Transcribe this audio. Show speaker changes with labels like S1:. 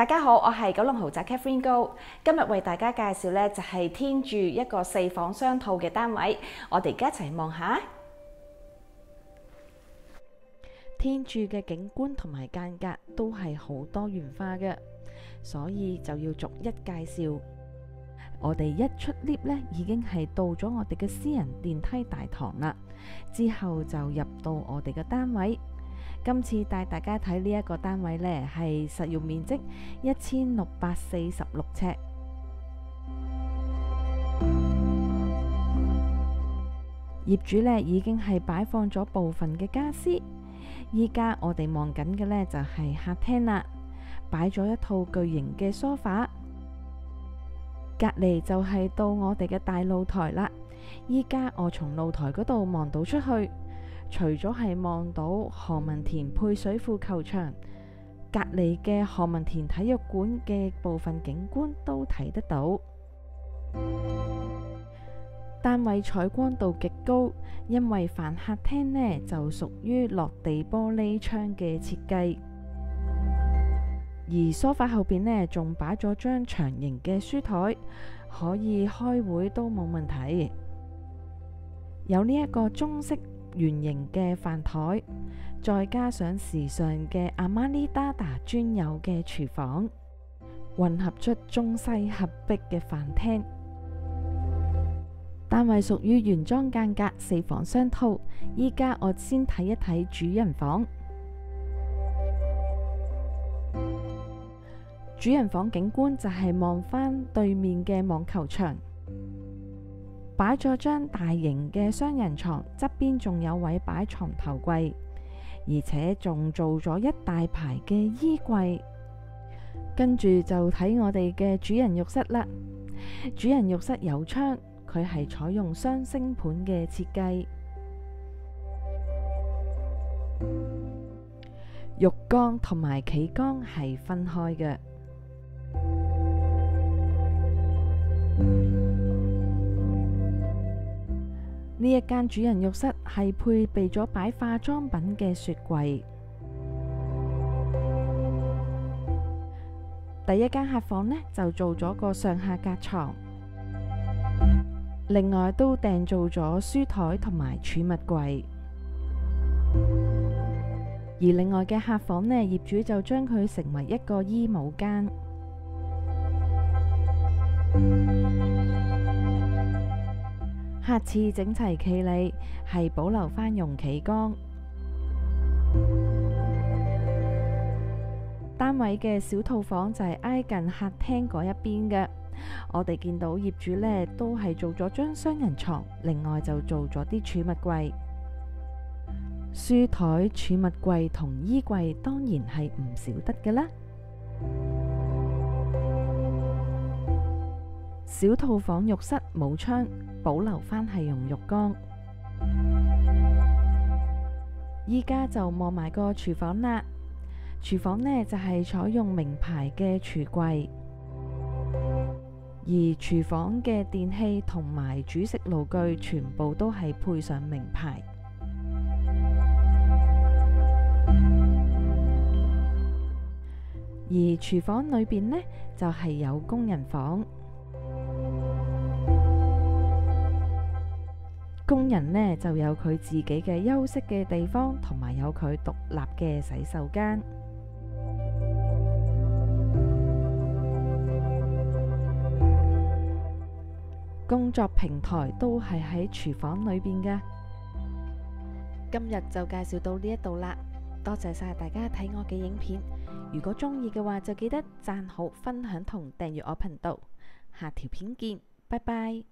S1: 大家好，我係九龍豪宅 Catherine 高，今日為大家介紹呢就係天柱一個4房雙套嘅單位，我哋而家一齊望下。天柱嘅景觀同埋間隔都係好多元化嘅，所以就要逐一介紹。我哋一出 lift 呢，已經係到咗我哋嘅私人電梯大堂啦，之後就入到我哋嘅單位。今次帶大家睇呢一個單位呢，係實用面積1646尺。業主呢已經係擺放咗部分嘅家私，依家我哋望緊嘅呢就係客廳啦，擺咗一套巨型嘅梳化，隔離就係到我哋嘅大露台啦。依家我從露台嗰度望到出去，除咗係望到何文田配水庫球場，隔離嘅何文田體育館嘅部分景觀都睇得到。單位採光度極高，因為凡客廳呢就屬於落地玻璃窗嘅設計，而梳化後邊呢仲擺咗張長形嘅書台，可以開會都冇問題。有呢一個中式圓形嘅飯台，再加上時尚嘅阿瑪尼達達專有嘅廚房，混合出中西合璧嘅飯廳。單位屬於原裝間隔4房雙套。依家我先睇一睇主人房。主人房景觀就係望返對面嘅網球場，擺咗張大型嘅雙人床，側邊仲有位擺床頭櫃，而且仲做咗一大排嘅衣櫃。跟住就睇我哋嘅主人浴室啦。主人浴室有窗，佢係採用雙星盤嘅設計，浴缸同埋企缸係分開嘅。呢一間主人浴室係配備咗擺化妝品嘅雪櫃。第一間客房呢，就做咗個上下格床，另外都訂做咗書台同埋儲物櫃。而另外嘅客房呢，業主就將佢成為一個衣帽間。客廁整齊企理，係保留返容企缸。單位嘅小套房就係挨近客廳嗰一邊嘅。我哋見到業主呢都係做咗張雙人床，另外就做咗啲儲物櫃、書台、儲物櫃同衣櫃，當然係唔少得㗎啦。小套房浴室冇窗，保留返係用浴缸。依家就望埋個廚房啦。廚房呢就係採用名牌嘅櫥櫃，而廚房嘅電器同埋煮食爐具全部都係配上名牌。而廚房裏邊呢就係有工人房。工人呢就有佢自己嘅休息嘅地方，同埋有佢獨立嘅洗手間。工作平台都係喺廚房裏邊嘅。今日就介紹到呢一度啦，多謝晒大家睇我嘅影片。如果鍾意嘅話，就記得讚好、分享同訂閱我頻道。下條片見，拜拜。